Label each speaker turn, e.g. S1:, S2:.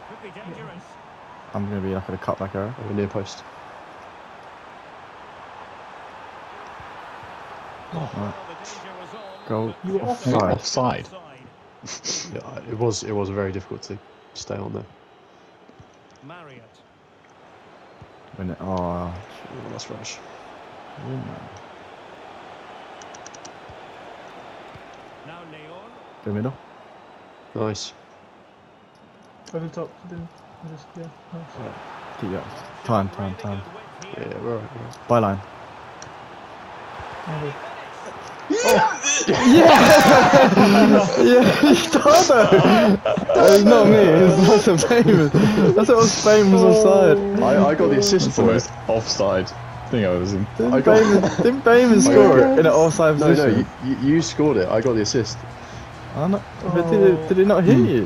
S1: Could be dangerous.
S2: I'm going to be like at a cutback error.
S3: Over near post.
S1: Well,
S2: Right.
S1: the danger was on,
S2: Goal.
S1: but
S4: You were
S2: Offside.
S4: offside.
S3: Yeah, it was very difficult to stay on there.
S1: Marriott.
S2: When it, oh,
S3: Oh, that's rubbish.
S1: Now Leon.
S2: go middle.
S3: Nice.
S5: Over the top. Just, yeah, nice.
S2: Keep up. Time.
S1: Really good width here.
S3: Yeah, we're alright.
S2: Byline.
S5: Yeah.
S2: Dado! It's not me, it's not famous. That's what was famous offside.
S3: I got the assist
S4: That's the
S3: for it.
S4: most offside thing I've ever seen.
S2: Didn't Bayman score it in an offside
S3: No,
S2: position?
S3: you scored it. I got the assist.
S2: Oh, no. But did it not hit you?